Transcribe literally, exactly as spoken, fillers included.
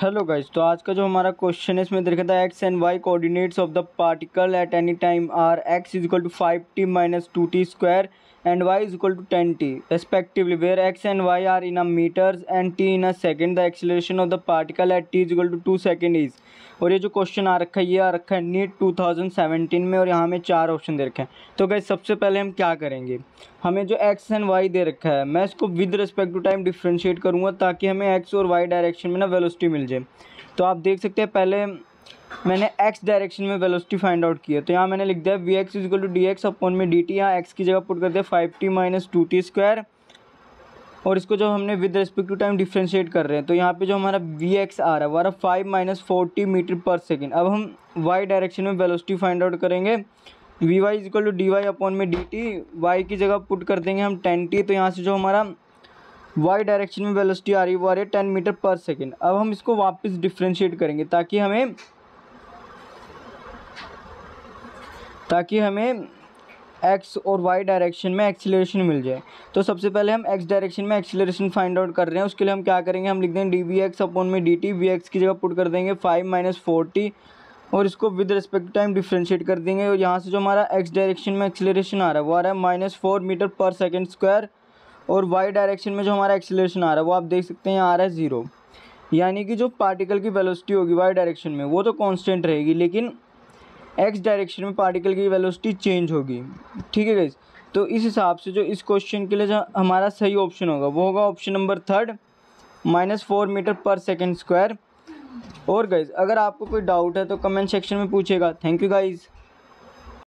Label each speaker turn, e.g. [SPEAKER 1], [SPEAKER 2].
[SPEAKER 1] Hello guys, तो आज का जो हमारा क्वेश्चन है इसमें देखा था x and y coordinates of the particle at any time are x is equal to five t minus two t square and y is equal to ten t respectively, where x and y are in a meters and t in a second. The acceleration of the particle at t is equal to two second is. और ये जो question आ रखा है ये आ रखा है NEET two thousand seventeen में, और यहाँ में चार ऑप्शन दे रखे हैं। तो गाइस सबसे पहले हम क्या करेंगे, हमें जो एक्स एंड वाई दे रखा है मैं इसको with respect to time differentiate करूँगा ताकि हमें एक्स और वाई डायरेक्शन में ना वेलोसिटी मिल जाए। तो आप देख सकते हैं पहले मैंने एक्स डायरेक्शन में वेलोसिटी फाइंड आउट की है, तो यहाँ मैंने लिख दिया v x is equal to d x upon में डी टी। यहाँ एक्स की जगह पुट कर दिया five t minus two t square, और इसको जो हमने with respect to time differentiate कर रहे हैं तो यहाँ पे जो हमारा वी एक्स आ रहा है वो आ रहा five minus forty meter per second. अब हम वाई डायरेक्शन में वेलोसिटी फाइंड आउट करेंगे, v y is equal to d y upon में डी टी। वाई की जगह पुट कर देंगे हम टेन टी, तो यहाँ से जो हमारा वाई डायरेक्शन में वेलोसिटी आ रही है वो आ रही है टेन मीटर पर सेकेंड। अब हम इसको वापस डिफ्रेंशिएट करेंगे ताकि हमें ताकि हमें एक्स और वाई डायरेक्शन में एक्सीलरेशन मिल जाए। तो सबसे पहले हम एक्स डायरेक्शन में एक्सीलरेशन फाइंड आउट कर रहे हैं, उसके लिए हम क्या करेंगे, हम लिख देंगे डी वी एक्स अपॉन में डी टी। वी एक्स की जगह पुट कर देंगे फाइव माइनस फोर्टी, और इसको with respect to time differentiate कर देंगे। और यहाँ से जो हमारा एक्स डायरेक्शन में एक्सीलरेशन आ रहा है वो आ रहा है minus four meter per second square, और वाई डायरेक्शन में जो हमारा एक्सीलरेशन आ रहा है वो आप देख सकते हैं यहाँ आ रहा है ज़ीरो। यानी कि जो पार्टिकल की वेलोसिटी होगी वाई डायरेक्शन में वो तो कांस्टेंट रहेगी, लेकिन एक्स डायरेक्शन में पार्टिकल की वेलोसिटी चेंज होगी। ठीक है गाइस, तो इस हिसाब से जो इस क्वेश्चन के लिए जो हमारा सही ऑप्शन होगा वो होगा option number third, minus four meter per second square. और गाइस अगर आपको कोई डाउट है तो कमेंट सेक्शन में पूछेगा। Thank you guys.